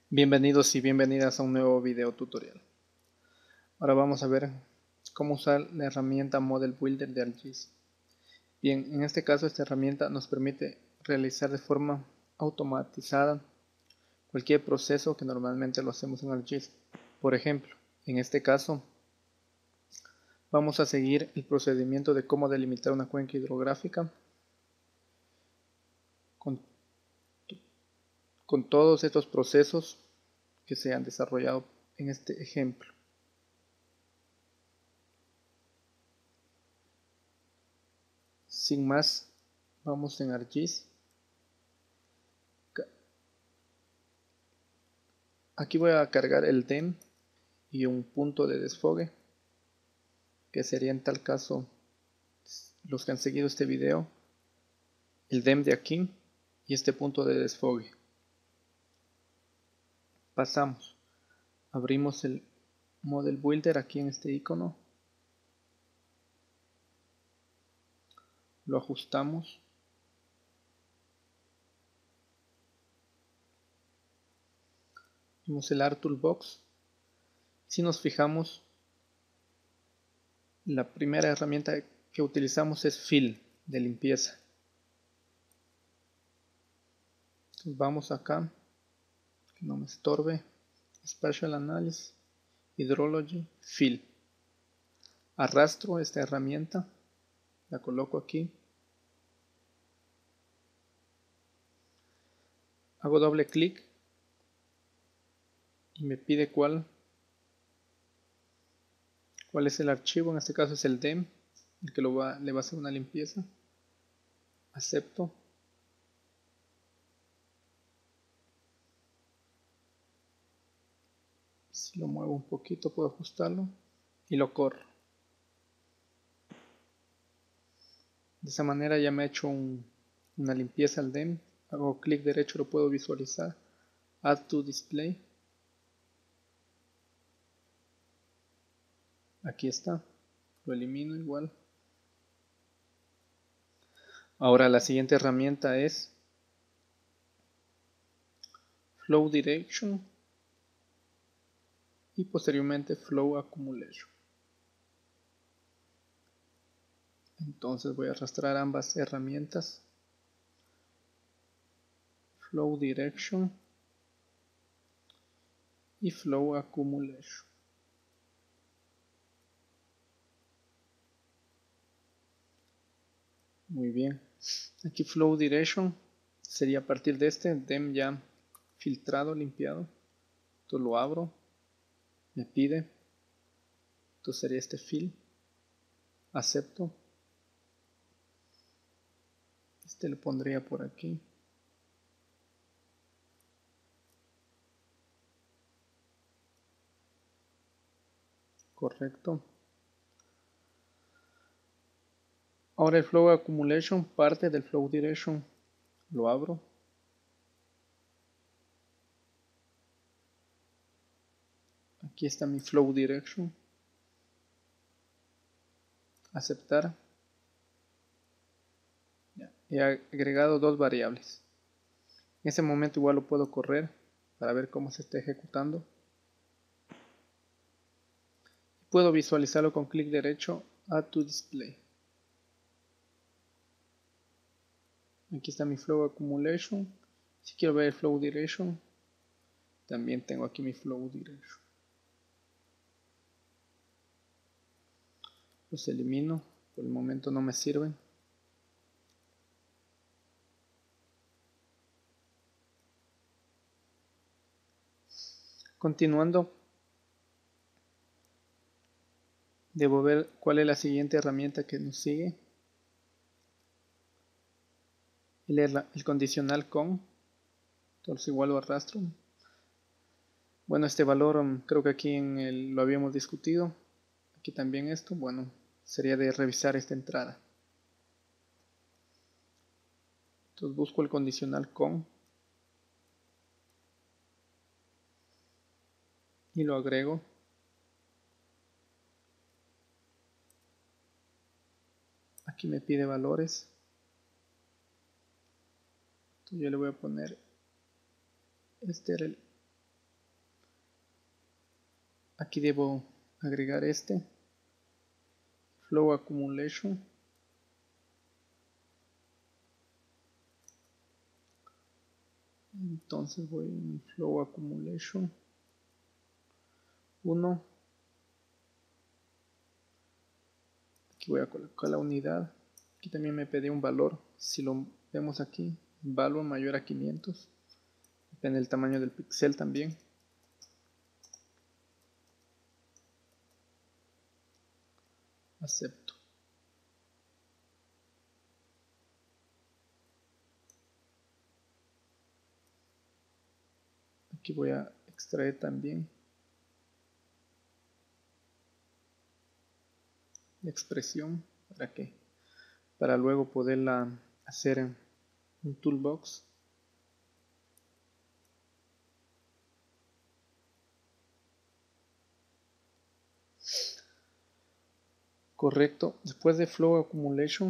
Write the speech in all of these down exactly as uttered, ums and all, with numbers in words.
Bienvenidos y bienvenidas a un nuevo video tutorial. Ahora vamos a ver cómo usar la herramienta Model Builder de ArcGIS. Bien, en este caso esta herramienta nos permite realizar de forma automatizada cualquier proceso que normalmente lo hacemos en ArcGIS. Por ejemplo, en este caso vamos a seguir el procedimiento de cómo delimitar una cuenca hidrográfica con, con todos estos procesos que se han desarrollado en este ejemplo. Sin más, vamos en ArcGIS. Aquí voy a cargar el D E M y un punto de desfogue, que sería en tal caso los que han seguido este video, el D E M de aquí y este punto de desfogue. Pasamos, abrimos el Model Builder aquí en este icono, lo ajustamos. Vemos el Art Toolbox. Si nos fijamos, la primera herramienta que utilizamos es Fill, de limpieza. Entonces vamos acá, que no me estorbe, Spatial Analysis, Hydrology, Fill. Arrastro esta herramienta, la coloco aquí, hago doble clic y me pide cuál, cuál es el archivo. En este caso es el D E M, el que lo va, le va a hacer una limpieza. Acepto. Si lo muevo un poquito puedo ajustarlo y lo corro. De esa manera ya me ha hecho un, una limpieza al D E M. Hago clic derecho, lo puedo visualizar. Add to Display. Aquí está. Lo elimino igual. Ahora la siguiente herramienta es Flow Direction y posteriormente Flow Accumulation. Entonces voy a arrastrar ambas herramientas, Flow Direction y Flow Accumulation. Muy bien, aquí Flow Direction sería a partir de este D E M ya filtrado, limpiado. Entonces lo abro, me pide, entonces sería este fill, acepto, este lo pondría por aquí. Correcto. Ahora el Flow Accumulation parte del Flow Direction, lo abro. Aquí está mi Flow Direction. Aceptar. Ya, he agregado dos variables. En ese momento igual lo puedo correr para ver cómo se está ejecutando. Puedo visualizarlo con clic derecho, Add to Display. Aquí está mi Flow Accumulation. Si quiero ver el Flow Direction, también tengo aquí mi Flow Direction. Los elimino, por el momento no me sirven. Continuando, debo ver cuál es la siguiente herramienta que nos sigue. El, el condicional con, entonces igual lo arrastro. Bueno, este valor um, creo que aquí en el, lo habíamos discutido. Aquí también esto, bueno, sería de revisar esta entrada. Entonces busco el condicional con y lo agrego. Aquí me pide valores. Entonces yo le voy a poner, este era el aquí debo agregar este Flow Accumulation. Entonces voy en Flow Accumulation uno. Aquí voy a colocar la unidad. Aquí también me pedí un valor. Si lo vemos aquí, valor mayor a quinientos. Depende del tamaño del píxel también. Acepto. Aquí voy a extraer también la expresión para que para luego poderla hacer en un toolbox. Correcto. Después de Flow Accumulation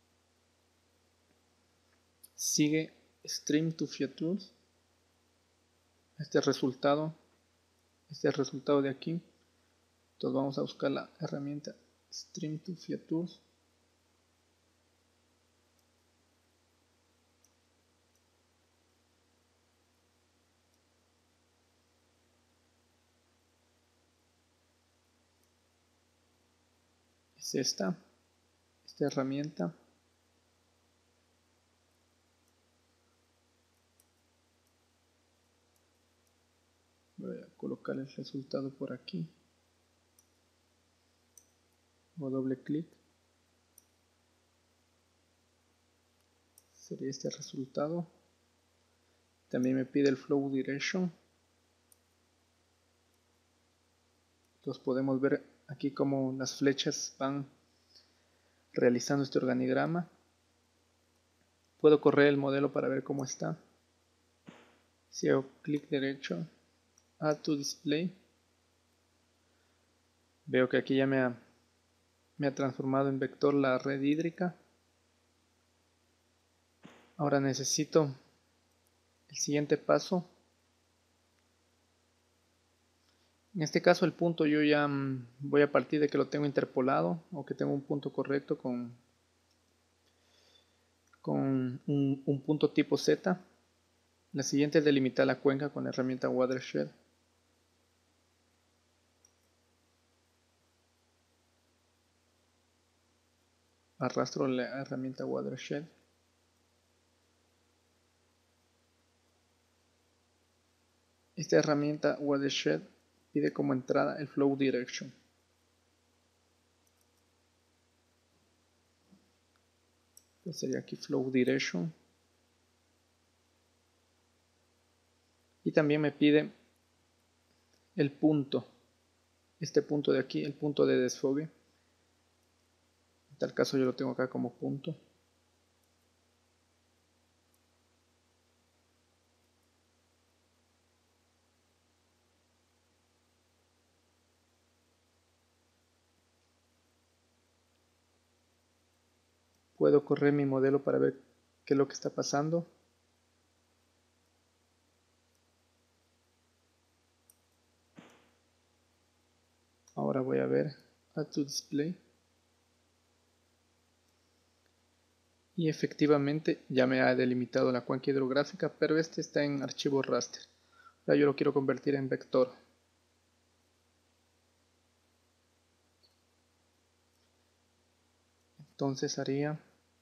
sigue Stream to Features. Este resultado, este resultado de aquí. Entonces vamos a buscar la herramienta Stream to Features. Es esta, esta herramienta. Voy a colocar el resultado por aquí. O doble clic. Sería este resultado. También me pide el Flow Direction. Entonces podemos ver aquí cómo las flechas van realizando este organigrama. Puedo correr el modelo para ver cómo está. Si hago clic derecho, Add to Display, veo que aquí ya me ha, me ha transformado en vector la red hídrica. Ahora necesito el siguiente paso. En este caso el punto yo ya mmm, voy a partir de que lo tengo interpolado o que tengo un punto correcto con, con un, un punto tipo Z. La siguiente es delimitar la cuenca con la herramienta Watershed. Arrastro la herramienta Watershed. Esta herramienta Watershed pide como entrada el Flow Direction. Entonces sería aquí Flow Direction. Y también me pide el punto. Este punto de aquí, el punto de desfogue. En tal caso yo lo tengo acá como punto. Puedo correr mi modelo para ver qué es lo que está pasando. Ahora voy a ver Add to Display. Y efectivamente ya me ha delimitado la cuenca hidrográfica, pero este está en archivo raster. Ahora yo lo quiero convertir en vector. Entonces haría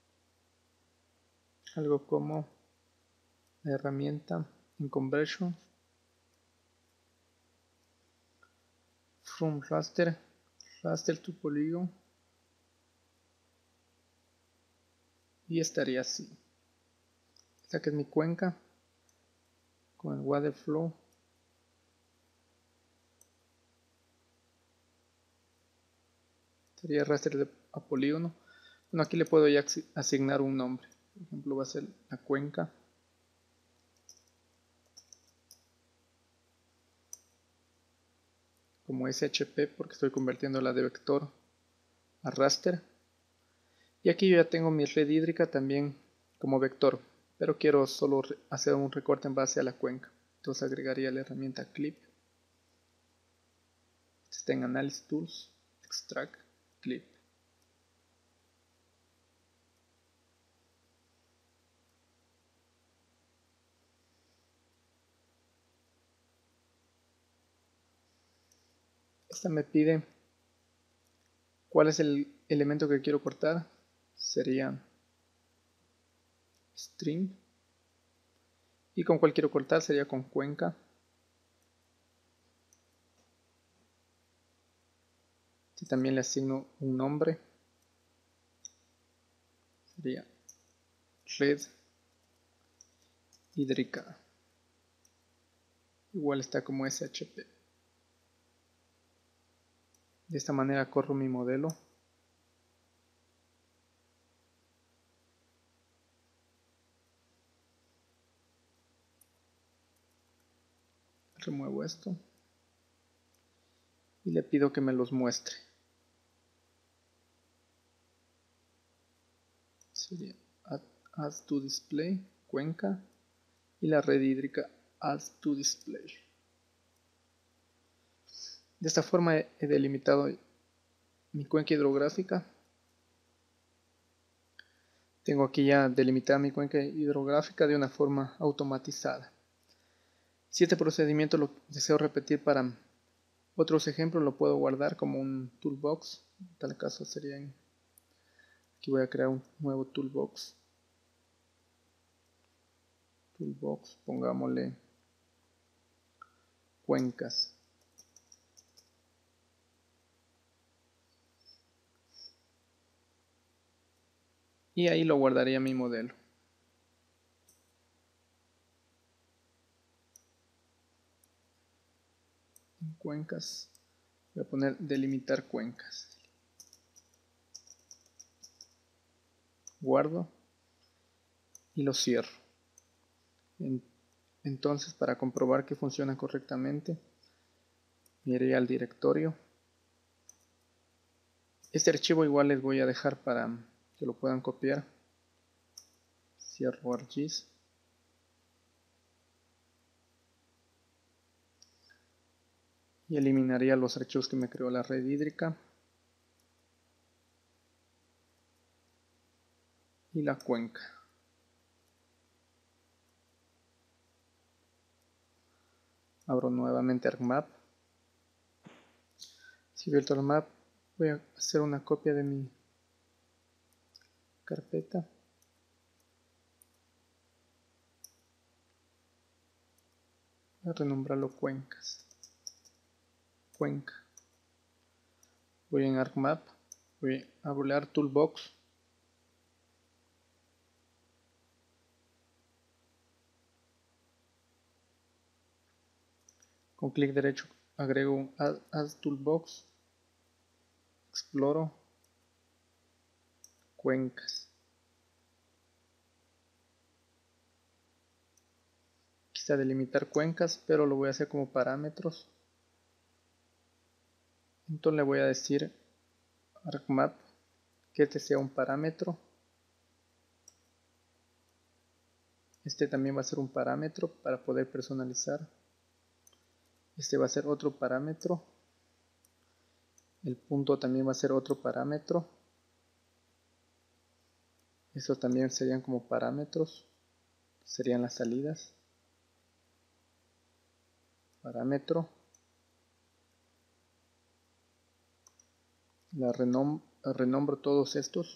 algo como la herramienta en Conversion from raster, raster to polygon, y estaría así. Esta que es mi cuenca con el water flow. Sería raster de, a polígono. Bueno, aquí le puedo ya asignar un nombre. Por ejemplo, va a ser la cuenca. Como S H P, porque estoy convirtiendo la de vector a raster. Y aquí yo ya tengo mi red hídrica también como vector, pero quiero solo hacer un recorte en base a la cuenca. Entonces agregaría la herramienta clip. está en Analysis Tools, Extract, Clip. Esta me pide cuál es el elemento que quiero cortar. Sería string. Y con cuál quiero cortar sería con cuenca. Y también le asigno un nombre. Sería red hídrica. Igual está como S H P. De esta manera corro mi modelo. Remuevo esto. Y le pido que me los muestre. Sería add, add to display, cuenca. Y la red hídrica add to display. De esta forma he delimitado mi cuenca hidrográfica. Tengo aquí ya delimitada mi cuenca hidrográfica de una forma automatizada. Si este procedimiento lo deseo repetir para otros ejemplos, lo puedo guardar como un toolbox. En tal caso sería en, aquí voy a crear un nuevo toolbox. Toolbox, pongámosle cuencas. Y ahí lo guardaría mi modelo. En cuencas voy a poner delimitar cuencas. Guardo y lo cierro. Entonces, para comprobar que funciona correctamente, me iré al directorio. Este archivo igual les voy a dejar para que lo puedan copiar. Cierro ArcGIS. Y eliminaría los archivos que me creó la red hídrica. Y la cuenca. Abro nuevamente ArcMap. Si VirtualMap, voy a hacer una copia de mi carpeta. Voy a renombrarlo cuencas. Cuenca. Voy en ArcMap. Voy a abrir Toolbox. Con clic derecho agrego un Add, Add Toolbox. Exploro. Cuencas. Quizá delimitar cuencas, pero lo voy a hacer como parámetros. Entonces le voy a decir ArcMap que este sea un parámetro. Este también va a ser un parámetro para poder personalizar. Este va a ser otro parámetro. El punto también va a ser otro parámetro. Estos también serían como parámetros. Serían las salidas. Parámetro. La renom renombro todos estos.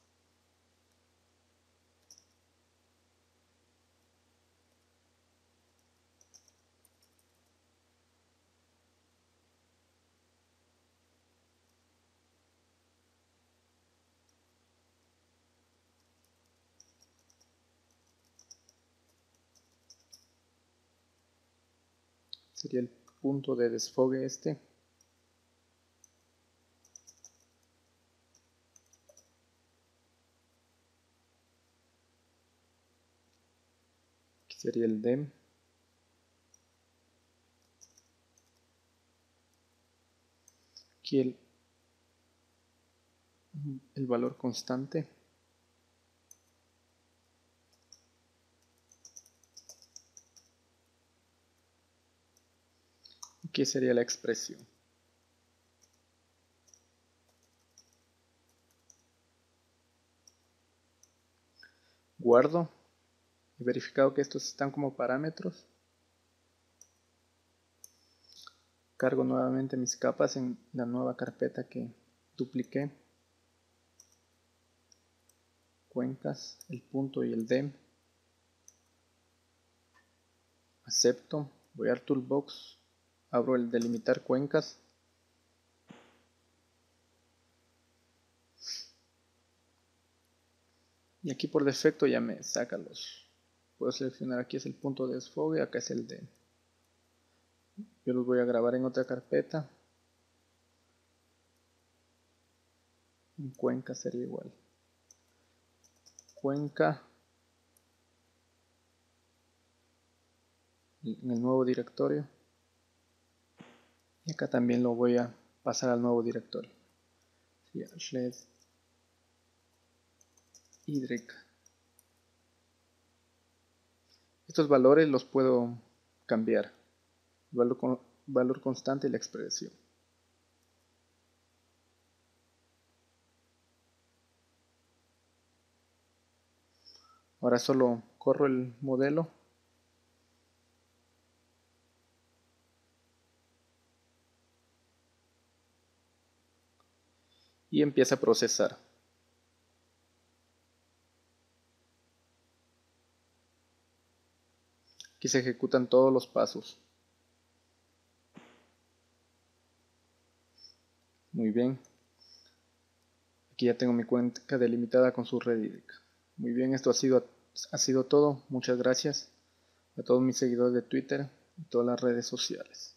Sería el punto de desfogue este. Aquí sería el dem. Aquí el, el valor constante. Aquí sería la expresión. guardo y verificado que estos están como parámetros, cargo nuevamente mis capas en la nueva carpeta que dupliqué, cuencas, el punto y el dem, acepto, voy al toolbox, abro el delimitar cuencas, y aquí por defecto ya me saca los, puedo seleccionar, aquí es el punto de desfogue, acá es el dem. Yo los voy a grabar en otra carpeta. En cuenca sería igual. Cuenca. En el nuevo directorio. Y acá también lo voy a pasar al nuevo directorio. Sled Y. Estos valores los puedo cambiar. Valor, con, valor constante y la expresión. Ahora solo corro el modelo. Y empieza a procesar. Aquí se ejecutan todos los pasos. Muy bien. Aquí ya tengo mi cuenca delimitada con su redirect. Muy bien, esto ha sido, ha sido todo. Muchas gracias a todos mis seguidores de Twitter y todas las redes sociales.